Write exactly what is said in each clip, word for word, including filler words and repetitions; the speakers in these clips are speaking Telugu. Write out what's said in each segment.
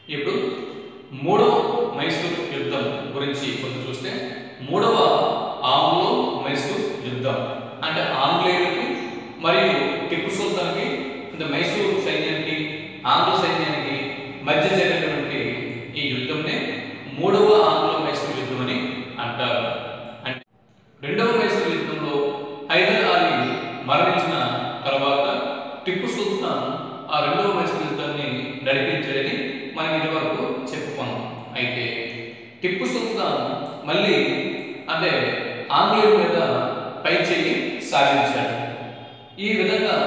ఇప్పుడు మూడవ మైసూర్ యుద్ధం గురించి కొంచెం చూస్తే మూడవ ఆంగ్లో మైసూర్ యుద్ధం అంటే ఆంగ్లేయులకి మరియు టిప్పు సుల్తాన్కి అంటే మైసూరు సైన్యానికి ఆంగ్ల సైన్యానికి మధ్య జరిగినటువంటి ఈ యుద్ధంనే మూడవ ఆంగ్లో మైసూర్ యుద్ధం అని అంటారు. అంటే రెండవ మైసూర్ యుద్ధంలో హైదర్ అలీ మరణించిన తర్వాత టిప్పు సుల్తాన్ ఆ రెండవ మైసూర్ యుద్ధాన్ని నడిపించాడని మనం ఇదివరకు చెప్పుకున్నాం. అయితే టిప్పు సుల్తాన్ మళ్ళీ అంటే ఆంగ్లేయుల మీద పై చేయి సాధించాడు. ఈ విధంగా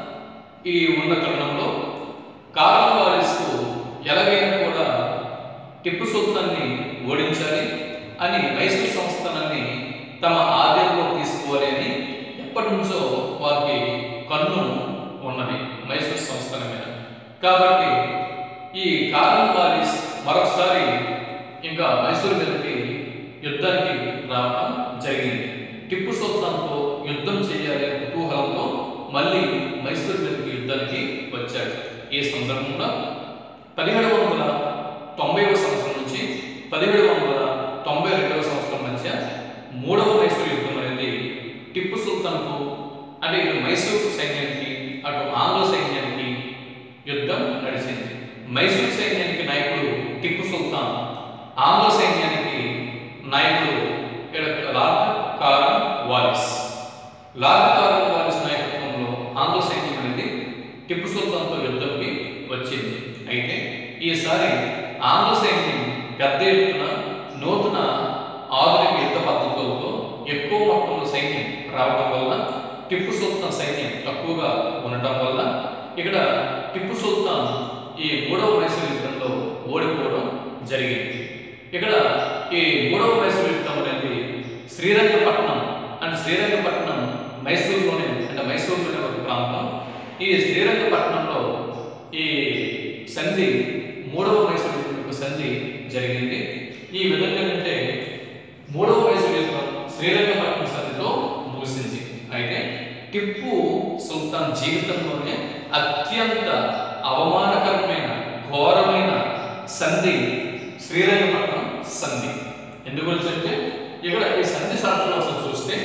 ఈ ఉన్న తరుణంలో కార్న్వాలిస్కు ఎలాగైనా కూడా టిప్పు సుల్తాన్ని ఓడించాలి అని మైసూర్ సంస్థానాన్ని తమ ఆధీనంలో తీసుకోవాలి అని ఎప్పటి నుంచో వారికి కన్ను ఉన్నది మైసూర్ సంస్థానం మీద. కాబట్టి ఈ కార్న్వాలిస్ మరొకసారి ఇంకా మైసూర్ మీదకి యుద్ధానికి రావడం జరిగింది. టిప్పు సుల్తాన్తో యుద్ధం చేయాలి అనే కుతూహలంతో మళ్ళీ మైసూర్ మీదకి యుద్ధానికి వచ్చాడు. ఈ సందర్భంలో పదిహేడు వందల తొంభైవ సంవత్సరం నుంచి పదిహేడు వందల తొంభై రెండవ సంవత్సరం మధ్య మూడవ మైసూర్ యుద్ధం అనేది టిప్పు సుల్తాన్కు అంటే ఇటు మైసూర్ సైన్యానికి అటు ఆంగ్ల సైన్యానికి యుద్ధం నడిచింది. మైసూర్ సైన్యానికి నాయకుడు టిప్పు సుల్తాన్, ఆంగ్ల సైన్యానికి నాయకుడు లార్డ్ కార్న్వాలిస్. లార్డ్ కార్న్వాలిస్ నాయకత్వంలో ఆంగ్ల సైన్యం అనేది టిప్పు సుల్తాన్తో యుద్ధంకి వచ్చింది. అయితే ఈసారి ఆంగ్ల సైన్యం పెద్ద ఎత్తున నూతన ఆధునిక యుద్ధ పద్ధతులతో ఎక్కువ మొత్తంలో సైన్యం రావడం వల్ల టిప్పు సుల్తాన్ సైన్యం తక్కువగా ఉండటం వల్ల ఇక్కడ టిప్పు సుల్తాన్ ఈ మూడవ మైసూర్ యుద్ధంలో ఓడిపోవడం జరిగింది. ఇక్కడ ఈ మూడవ మైసూర్ యుద్ధం అనేది శ్రీరంగపట్నం అంటే శ్రీరంగపట్నం మైసూరులోనే అంటే మైసూరులోనే ఒక ప్రాంతం. ఈ శ్రీరంగపట్నంలో ఈ సంధి మూడవ మైసూర్ యుద్ధం యొక్క సంధి జరిగింది. ఈ విధంగా అంటే మూడవ మైసూర్ యుద్ధం శ్రీరంగపట్నం సంధితో ముగిసింది. అయితే టిప్పు సుల్తాన్ జీవితంలోనే అత్యంత అవమానకరమైన ఘోరమైన సంధి శ్రీరంగపట్నం సంధి. ఎందుకంటే ఇక్కడ ఈ సంధి శాస్త్రంలో అసలు చూస్తే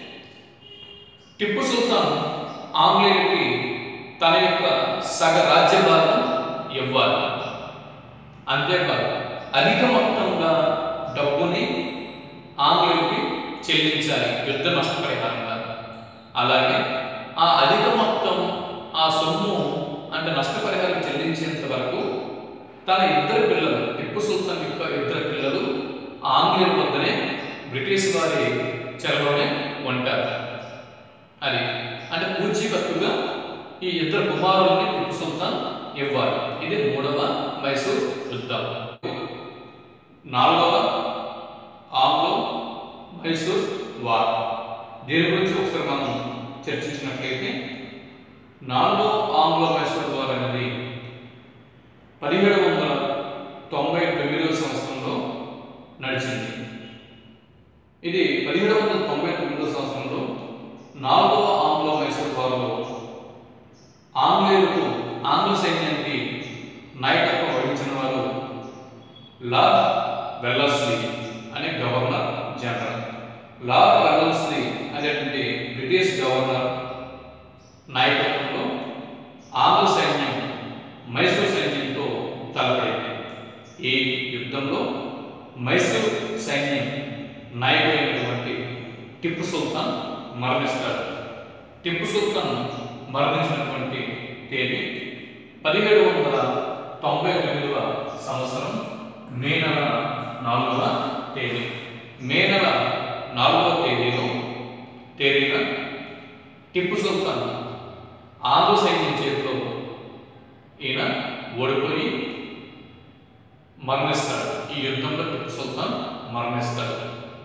టిప్పు సుల్తాన్ ఆంగ్లేయులకి తన యొక్క సగ రాజ్యభారం ఇవ్వాలి, అంతేకాదు అధిక మొత్తంగా డబ్బుని ఆంగ్లేయులకి చెల్లించాలి యుద్ధ నష్టపరిహారంగా. అలాగే ఆ అధిక మొత్తం ఆ సొమ్ము అంటే నష్టపరిహారం చెల్లించేంత వరకు తన ఇద్దరు పిల్లలు టిప్పు సుల్తాన్ యొక్క ఇద్దరు పిల్లలు ఆంగ్లేయుల వద్దనే బ్రిటిష్ వారి చెరలోనే ఉంటారు. అది అంటే పూచీకత్తుగా ఈ ఇద్దరు కుమారుల్ని టిప్పు సుల్తాన్ ఇవ్వాలి. ఇది మూడవ మైసూర్ యుద్ధం. నాలుగవ ఆంగ్లో మైసూర్ వార్. దీని గురించి ఒకసారి మనం చర్చించినట్లయితే నాలుగవ ఆంగ్లో మైసూర్ వార్ అనేది పదిహేడు వందల తొంభై తొమ్మిదవ సంవత్సరంలో నడిచింది. ఇది పదిహేడు వందల తొంభై తొమ్మిదవ సంవత్సరంలో నాలుగవ ఆంగ్లో మైసూర్ వార్లో ఆంగ్లేయులకు ఆంగ్ల సైన్యానికి నాయకత్వం వహించిన వారు లార్డ్ వెల్లస్లీ అనే గవర్నర్ జనరల్. లార్డ్ వెల్లస్లీ అనేటువంటి బ్రిటిష్ గవర్నర్ నాయకత్వంలో ఆంగ్ల సైన్యం మైసూర్ సైన్యంతో తలపడింది. ఈ యుద్ధంలో మైసూర్ సైన్యం నాయకుడైనటువంటి టిప్పు సుల్తాన్ మరణిస్తాడు. టిప్పు సుల్తాన్ మరణించినటువంటి తేదీ పదిహేడు వందల తొంభై తొమ్మిదవ సంవత్సరం మే నెల నాలుగవ తేదీ. మే నెల నాలుగవ తేదీలో తేదీన టిప్పు సుల్తాన్ ఆంగ్ల సైన్యం చేతిలో ఈయన ఓడిపోయి మరణిస్తాడు. ఈ యుద్ధంలో టిప్పు సుల్తాన్ మరణిస్తాడు.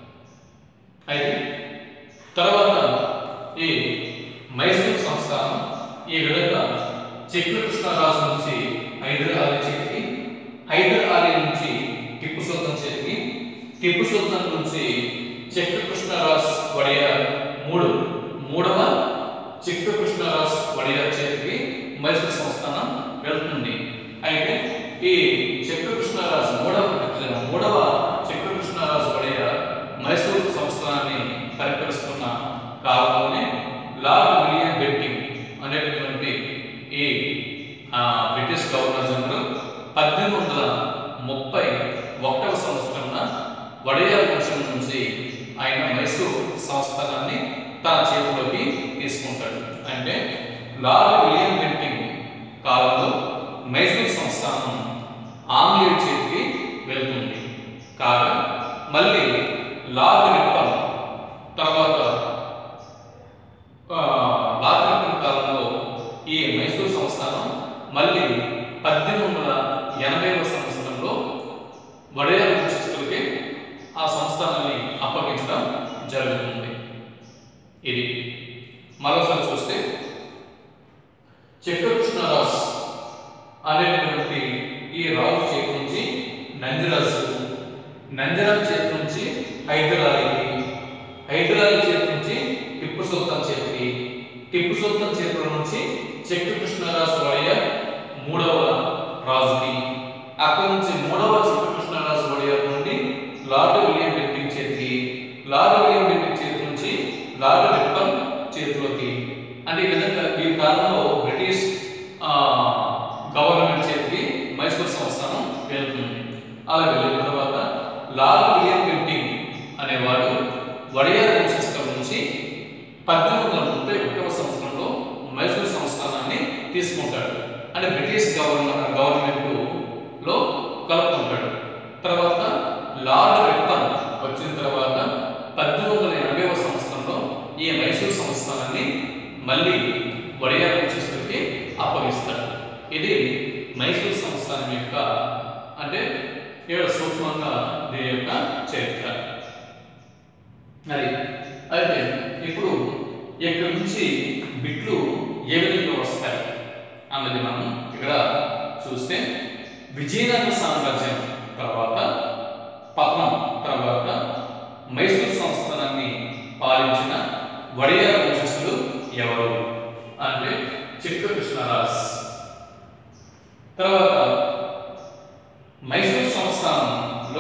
అయితే తర్వాత ఈ మైసూర్ సంస్థానం ఈ విధంగా చెక్కు కృష్ణరాజు నుంచి హైదర్ అలీ చేతికి, హైదర్ అలీ నుంచి టిప్పు సుల్తాన్ చేతికి, టిప్పు సుల్తాన్ నుంచి చెక్కు కృష్ణరాజు వడియార్ మూడు మూడవ చెక్కు కృష్ణరాజు వడియార్ చేతికి మైసూర్ సంస్థానం వెళ్తుంది. అయితే ఈ చెక్కు జరిగినటువంటి ఈ బ్రిటిష్ గవర్నర్ జనరల్ పద్దెనిమిది వందల ముప్పై ఒకటవ సంవత్సరంలో వడయార్ వంశం నుంచి ఆయన మైసూర్ సంస్థానాన్ని తన చేతిలోకి తీసుకుంటాడు. అంటే లార్డ్ విలియం బెంటింగ్ కాలంలో మైసూర్ సంస్థానం ఆంగ్లేయుల చేతికి వెళ్తుంది. కాగా మళ్ళీ లార్డ్ రిప్పన్ తర్వాత లార్డ్ రిప్పన్ కాలంలో ఈ మైసూర్ సంస్థానం మళ్ళీ పద్దెనిమిది వందల ఎనభైవ సంవత్సరంలో వడయార్ వంశస్థులకి ఆ సంస్థానాన్ని అప్పగించడం జరుగుతుంది. ఇది మరోసారి చూస్తే చక్రకృష్ణరాజు అనేటువంటి ఈ రాజు చేతి నుంచి నందిరాజు, నందిరాజు చేతి నుంచి హైదరాలీకి, హైదరాలీ చేతి నుంచి టిప్పు సుల్తాన్ చేతికి, టిప్పు సుల్తాన్ చేతుల నుంచి చక్రకృష్ణరాజు వడయార్ మూడవ రాజుకి, అక్కడి నుంచి మూడవ చక్రకృష్ణరాజు వడయార్ నుండి లార్డ్ విలియం బెంటింగ్ చేతికి, లార్డ్ విలియం బెంటింగ్ చేతి నుంచి లార్డ్ రిప్పన్ చేతిలోకి. అంటే ఈ విధంగా ఈ కాలంలో బ్రిటిష్ గవర్నమెంట్ చేతికి మైసూర్ సంస్థానం వెళ్తుంది. అలా వెళ్ళిన తర్వాత లార్డ్ విలియం బెంటింగ్ అనేవాడు వడయార్ వంశస్థుల నుంచి పద్దెనిమిది వందల ముప్పై ఒకటవ సంవత్సరంలో మైసూర్ సంస్థానాన్ని తీసుకుంటాడు. అంటే బ్రిటిష్ గవర్నర్ గవర్నమెంట్ లో కలుపుకుంటాడు. తర్వాత లార్డ్ రిప్పన్ వచ్చిన తర్వాత పద్దెనిమిది వందల ఎనభైవ సంవత్సరంలో ఈ మైసూర్ సంస్థానాన్ని మళ్ళీ వడయార్ వంశస్థులకి అప్పగిస్తాడు. ఇది మైసూర్ సంస్థానం యొక్క అంటే ఇక్కడ సూక్ష్మంగా దీని యొక్క చరిత్ర. అది అయితే ఇప్పుడు ఇక్కడి నుంచి బిట్లు ఏ విధంగా వస్తాయి అన్నది మనం ఇక్కడ చూస్తే విజయనగర సామ్రాజ్యం తర్వాత పతనం తర్వాత మైసూర్ సంస్థానాన్ని పాలించిన వడయార్ వంశస్థులు ఎవరు అంటే చక్రకృష్ణరాజు. తర్వాత మైసూర్ సంస్థానంలో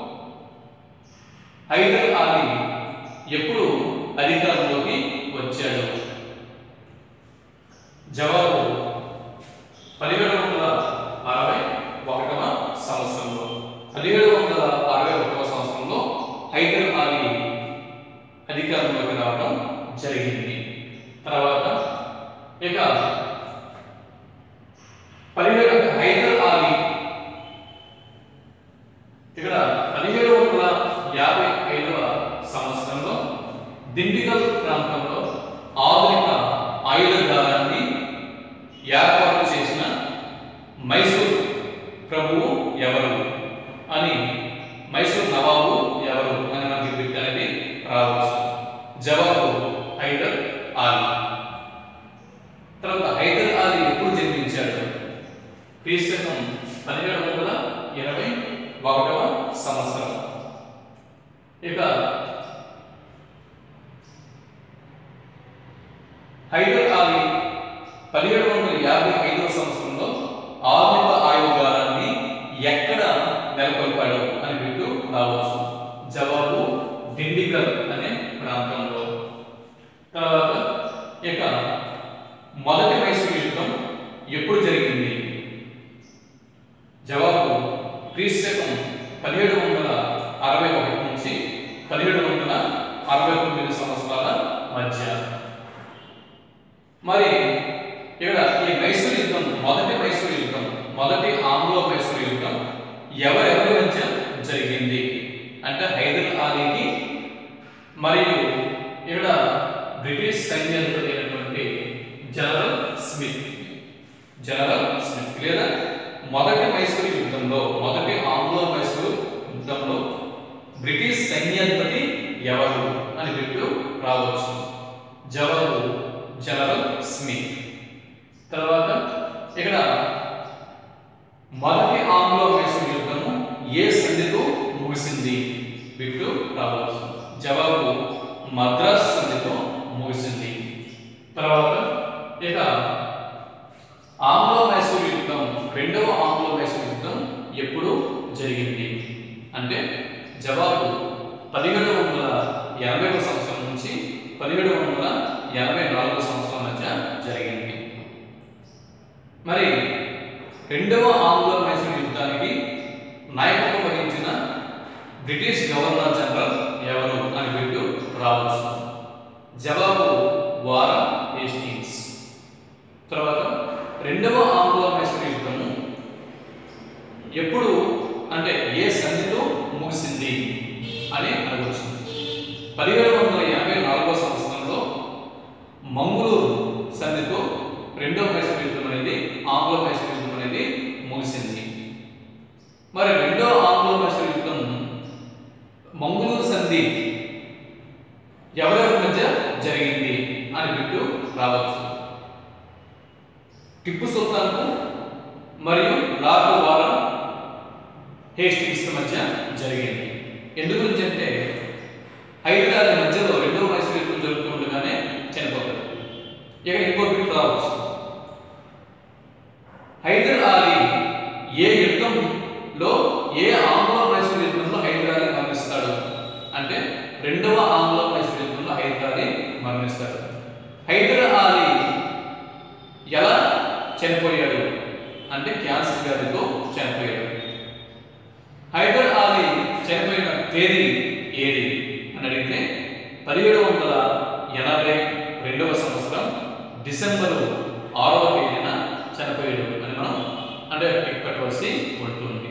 హైదర్ అలీ ఎప్పుడు అధికారంలోకి వచ్చాడు? జవాబు పదిహేడు వందల అరవై ఒకటవ సంవత్సరంలో. పదిహేడు వందల అరవై ఒకటవ సంవత్సరంలో హైదర్ అలీ అధికారంలోకి రావడం జరిగింది. తర్వాత ఇక పదిహేడు హైదర్ అలీ ఇక్కడ పదిహేడు వందల యాభై ఐదవ సంవత్సరంలో దిండిగల్ ప్రాంతంలో ఆధునిక ఆయుధాగారాన్ని ఏర్పాటు చేసిన మైసూర్ ప్రభువు ఎవరు అని, మైసూర్ నవాబు ఎవరు అని మనకి బిట్ అనేది రావచ్చు. జవాబు హైదర్ అలీ. తర్వాత హైదర్ అలీ ఎప్పుడు జన్మించాడు? క్రీస్తకం పదిహేడు వందల ఇరవై ఒకటవ సంవత్సరం. ఇక హైదర్ అలీ పదిహేడు వందల యాభై ఐదవ సంవత్సరంలో ఆధునిక ఆయుధాగారాన్ని ఎక్కడ నెలకొల్పాడు అని బిట్టు రావచ్చు. జవాబు దిండిగల్ అనే ప్రాంతంలో. తర్వాత ఇక మొదటి మైసూర్ యుద్ధం ఎప్పుడు జరిగింది? జవాబు క్రీస్తకం పదిహేడు వందల అరవై ఒకటి నుంచి పదిహేడు వందల అరవై తొమ్మిది సంవత్సరాల మధ్య. మరి ఇక్కడ ఈ మైసూర్ యుద్ధం మొదటి మైసూర్ యుద్ధం మొదటి ఆంగ్లో మైసూర్ యుద్ధం ఎవరెవరి మధ్య జరిగింది అంటే హైదర్ అలీకి మరియు ఇక్కడ బ్రిటిష్ సైన్యాధిపతి అయినటువంటి జనరల్ స్మిత్ జనరల్ స్మిత్ లేదా మొదటి మైసూర్ యుద్ధంలో మొదటి ఆంగ్లో మైసూర్ యుద్ధంలో బ్రిటిష్ సైన్యాధిపతి ఎవరు అని బిట్టు రావచ్చు. జవాబు జనరల్ స్మిత్. తర్వాత ఇక్కడ మొదటి ఆంగ్లో మైసూర్ యుద్ధము ఏ సంధితో ముగిసింది బిట్టు రావచ్చు. జవాబు మద్రాస్ సంధితో ముగిసింది. తర్వాత ఇక ఆంగ్లో మైసూర్ యుద్ధం రెండవ ఆంగ్లో మైసూర్ యుద్ధం ఎప్పుడు జరిగింది అంటే జవాబు పదిహేడు వందల ఎనభై సంవత్సరం నుంచి పదిహేడు వందల ఎనభై నాలుగు సంవత్సరం మధ్య జరిగింది. మరి రెండవ ఆంగ్లో మైసూర్ యుద్ధానికి నాయకత్వం వహించిన బ్రిటిష్ గవర్నర్ జనరల్ ఎవరు అని బిట్టు రావచ్చు. జవాబు వారన్ హేస్టింగ్స్. తర్వాత రెండవ ఆంగ్లో మైసూర్ యుద్ధము ఎప్పుడు అంటే ఏ సంధితో ముగిసింది అని అడగవచ్చు. పదిహేడు వందల యాభై నాలుగవ సంవత్సరంలో మంగళూరు సంధితో రెండవ మైసూర్ యుద్ధం అనేది ఆంగ్లో మైసూర్ యుద్ధం అనేది ముగిసింది. మరి రెండో ఆంగ్లో మైసూర్ యుద్ధం మంగళూరు సంధి ఎవరెవరి మధ్య జరిగింది అని బిట్టు రావచ్చు. టిప్పు సుల్తాన్కు మరియు లార్డ్ వారన్ హేస్టింగ్స్ మధ్య జరిగింది. ఎందు గురించి అంటే హైదర్ అలీ మధ్యలో రెండవ మైసూర్ యుద్ధం జరుగుతుండగానే చనిపోతాడు. ఇక్కడ ఇంకో బిట్ రావచ్చు. హైదర్ అలీ ఏ యుద్ధంలో ఏ ఆంగ్లో మైసూర్ యుద్ధంలో హైదర్ అలీ మరణిస్తాడు అంటే రెండవ ఆంగ్లో మైసూర్ యుద్ధంలో హైదర్ అలీ మరణిస్తాడు. హైదర్ అలీ ఎలా చనిపోయాడు అంటే క్యాన్సర్ వ్యాధితో చనిపోయాడు. హైదర్ అలీ చనిపోయిన తేదీ ఏది అని అడిగితే పదిహేడు వందల ఎనభై రెండవ సంవత్సరం డిసెంబరు ఆరవ తేదీన చనిపోయాడు అని మనం అంటే టిక్ పెట్టవలసి ఉంటుంది.